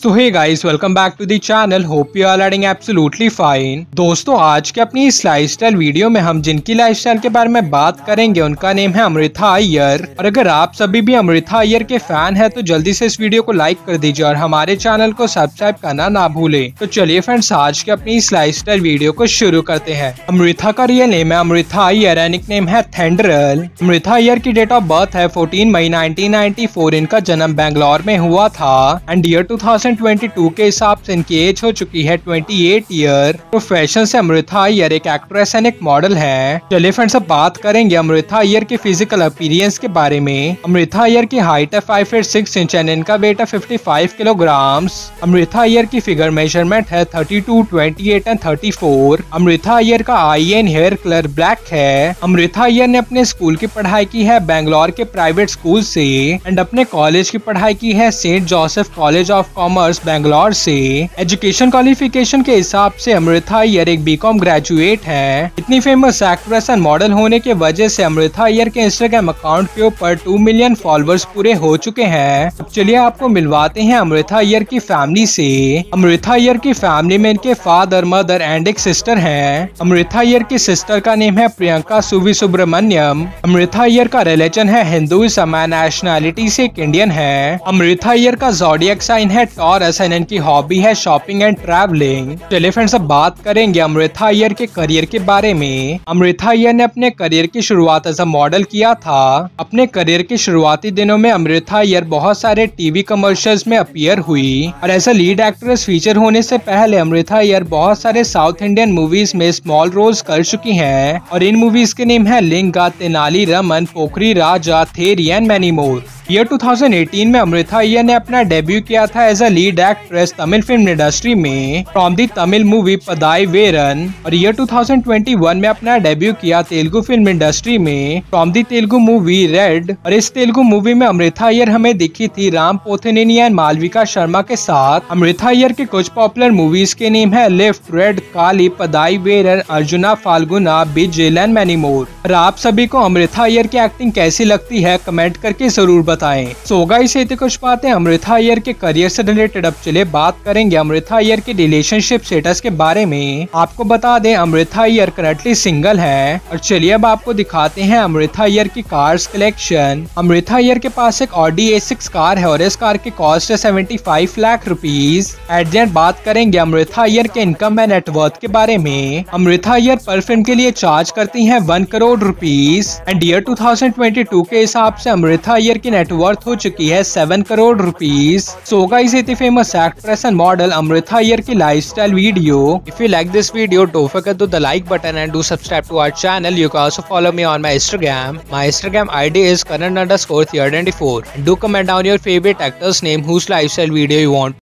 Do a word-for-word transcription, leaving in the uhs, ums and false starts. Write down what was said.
तो hey guys, welcome back to the channel. Hope you are learning absolutely fine. दोस्तों, आज के अपनी इस लाइफस्टाइल वीडियो में हम जिनकी लाइफस्टाइल के बारे में बात करेंगे उनका नेम है अमृता अय्यर। और अगर आप सभी भी अमृता अय्यर के फैन है तो जल्दी से इस वीडियो को लाइक कर दीजिए और हमारे चैनल को सब्सक्राइब करना ना भूले। तो चलिए फ्रेंड्स, आज के अपनी इस लाइफस्टाइल वीडियो को शुरू करते हैं। अमृता का रियल नेम है Amrita Iyer and nickname है थेंडरल। अमृता अय्यर की डेट ऑफ बर्थ है चौदह मई नाइनटीन नाइंटी फोर। इनका जन्म बेंगलोर में हुआ था and year two thousand twenty two के हिसाब से इनकी एज हो चुकी है अट्ठाईस ईयर। प्रोफेशन से अमृता अय्यर एक एक्ट्रेस एंड एक मॉडल है। चलिए फ्रेंड्स, अब बात करेंगे अमृता अय्यर के फिजिकल अपीयरेंस के बारे में। अमृता अय्यर की हाइट है five feet six inch and इनका वेट है पचपन किलोग्राम। अमृता अय्यर की फिगर मेजरमेंट है thirty two, twenty eight and thirty four. Amrita Iyer का eye and hair colour black है। अमृता अय्यर ने अपने स्कूल की पढ़ाई की है बेंगलोर के प्राइवेट स्कूल से एंड अपने कॉलेज की पढ़ाई की है saint Joseph college of commerce Bangalore से। एजुकेशन क्वालिफिकेशन के हिसाब से अमृता अय्यर एक बीकॉम ग्रेजुएट है। इतनी फेमस एक्ट्रेस एंड मॉडल होने के वजह से अमृता अय्यर के इंस्टाग्राम अकाउंट के ऊपर टू मिलियन फॉलोअर्स पूरे हो चुके हैं। अब चलिए आपको मिलवाते हैं अमृता अय्यर की फैमिली से। अमृता अय्यर की फैमिली में इनके फादर, मदर एंड एक सिस्टर है। अमृता अय्यर की सिस्टर का नेम है प्रियंका सुवी सुब्रमण्यम। अमृता अय्यर का रिलीजन है हिंदुइज्म एंड नेशनैलिटी से एक इंडियन है। अमृता अय्यर का ज़ोडिएक साइन है टॉरस एंड इनकी हॉबी है शॉपिंग एंड ट्रैवलिंग। चलिए फ्रेंड्स, अब बात करेंगे अमृता अय्यर के करियर के बारे में। अमृता अय्यर ने अपने करियर की शुरुआत एज अ मॉडल किया था। अपने करियर के शुरुआती दिनों में अमृता अय्यर बहुत सारे टीवी कमर्शियल्स में अपीयर हुई और as a lead actress feature होने से पहले अमृता अय्यर बहुत सारे साउथ इंडियन मूवीज में स्मॉल रोल्स कर चुकी हैं और इन मूवीज के नेम है Linga, Tenali Raman, Pokkiri Raja, Theri and many more. Year two thousand eighteen में अमृता अय्यर ने अपना डेब्यू किया था as a lead actress Tamil film industry में from the Tamil movie Padai Veeran. और year two thousand twenty one में अपना डेब्यू किया तेलुगु फिल्म इंडस्ट्री में from the Telugu movie red. और इस तेलुगु मूवी में अमृता अय्यर हमें दिखी थी राम पोथिनेनी एंड मालविका शर्मा के साथ। अमृता अय्यर के कुछ पॉपुलर मूवीज के नेम है lift, red, Kaali, Padai Veeran, Arjuna Phalguna, Bigil and many more. और आप सभी को अमृता अय्यर की एक्टिंग कैसी लगती है कमेंट करके जरूर बताएं। सो गाइस, ये थी कुछ बातें अमृता अय्यर के करियर से रिलेटेड। अब चलिए बात करेंगे अमृता अय्यर के रिलेशनशिप स्टेटस के बारे में। आपको बता दें अमृता अय्यर करंटली सिंगल है। और चलिए अब आपको दिखाते हैं अमृता अय्यर की कार्स कलेक्शन। अमृता अय्यर के पास एक ऑडी ए सिक्स कार है और इस कार की कॉस्ट है seventy five lakh rupees. At the end बात करेंगे अमृता अय्यर के इनकम एंड नेटवर्थ के बारे में। अमृता अय्यर पर फिल्म के लिए चार्ज करती है one crore rupees and year two thousand twenty two के हिसाब से अमृता अय्यर की नेटवर्थ हो चुकी है seven crore rupees. So guys, ये थी famous actress and model Amrita Iyer की lifestyle video. If you like this video, don't forget to the like button and do subscribe to our channel. You can also follow me on my Instagram. My Instagram I D is Karan underscore Theodore twenty-four. And do comment down your favorite actor's name whose lifestyle video you want